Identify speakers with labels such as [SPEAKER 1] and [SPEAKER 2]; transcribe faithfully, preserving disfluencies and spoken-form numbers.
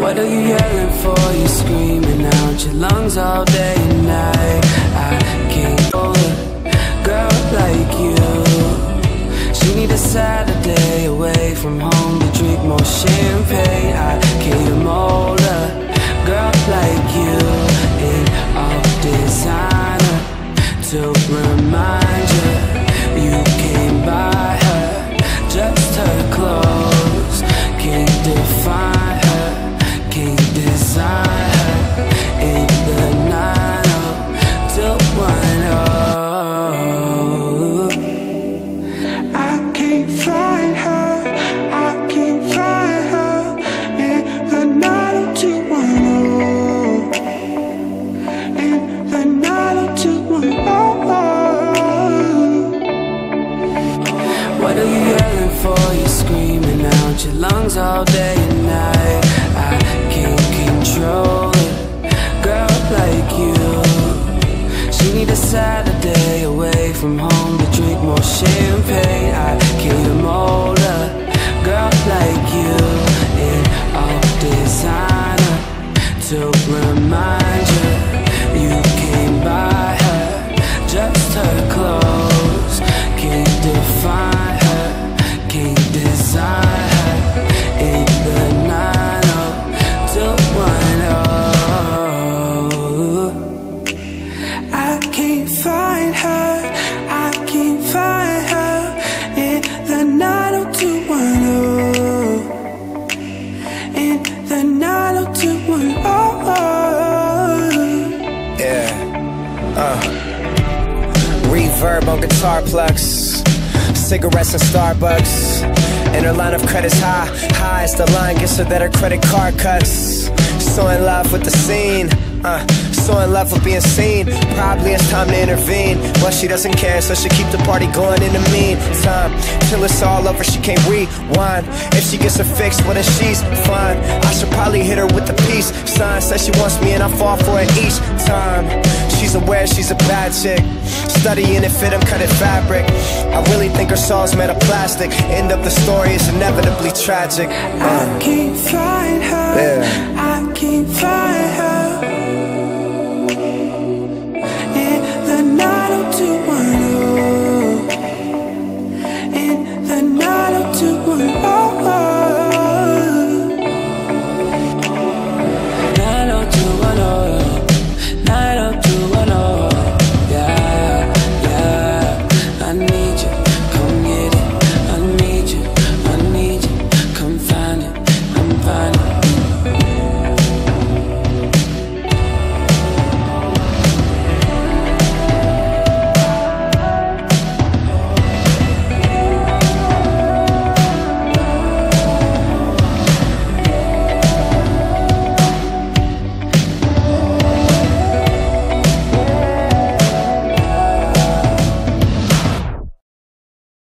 [SPEAKER 1] What are you yelling for? You're screaming out your lungs all day and night. I can't hold a girl like you. She need a Saturday away from home to drink more champagne. I can't mold a girl like you in all designer to remind you you came by her, just her clothes. Can't define her, can't design her in the nine oh to one oh.
[SPEAKER 2] I can't find her, I can't find her in the nine oh to one oh, in the nine oh to one oh.
[SPEAKER 1] What are you yelling for? You're screaming out your lungs all day and night. I can't control a girl like you. She need a Saturday away from home to drink more champagne. I can't mold a girl like you in all designer to remind you you came by her, just her clothes. Can't define her, can't design her in the nine oh to one oh.
[SPEAKER 2] I can't find her, I can't find her in the nine oh to one oh, in the nine oh to one oh.
[SPEAKER 3] Yeah, uh reverb on guitar plugs, cigarettes and Starbucks, and her line of credit's high, high as the line gets her that her credit card cuts. So in love with the scene, uh, so in love with being seen. Probably it's time to intervene, but she doesn't care, so she keep the party going in the meantime. Till it's all over, she can't rewind. If she gets her fixed, well then she's fine. I should probably hit her with the peace sign. Says she wants me and I fall for it each time. She's aware she's a bad chick, studying it fit, I'm cutting fabric. I really think her soul's made of plastic. End of the story is inevitably tragic. uh.
[SPEAKER 2] I can't find her,
[SPEAKER 3] Yeah.
[SPEAKER 2] I can't find her